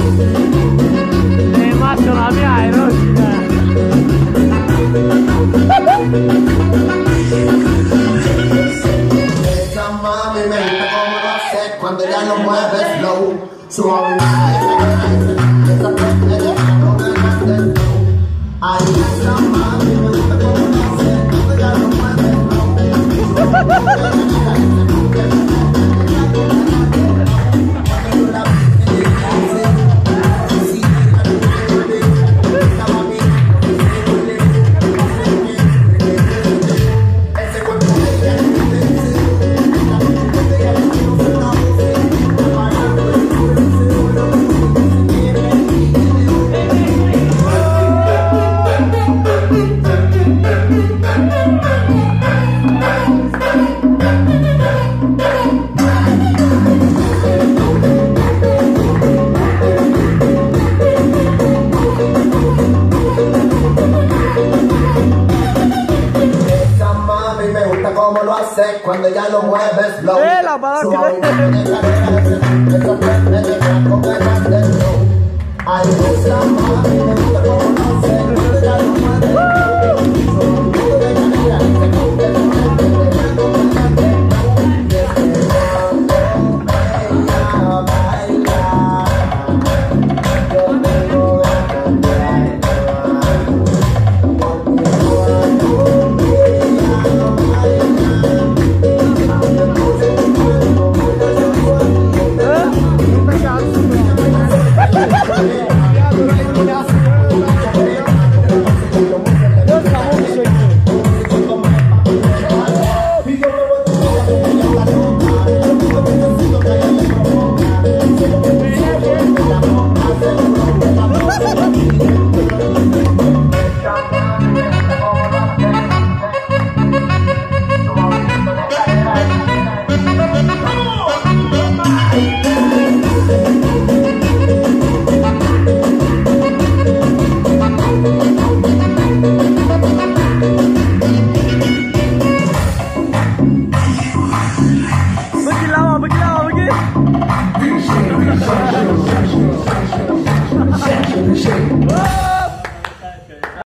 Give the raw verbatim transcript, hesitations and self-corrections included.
Eh, macho, la mía erótica. Esa mami me gusta como lo hace cuando ya lo mueve slow. Suave. Esa frente de no me mande slow. Ay, esa mami me gusta como lo hace cuando ya lo mueve slow. Como lo hace cuando ya lo mueves slow. Eh, la palanca. Ay, esa mami me gusta como lo hace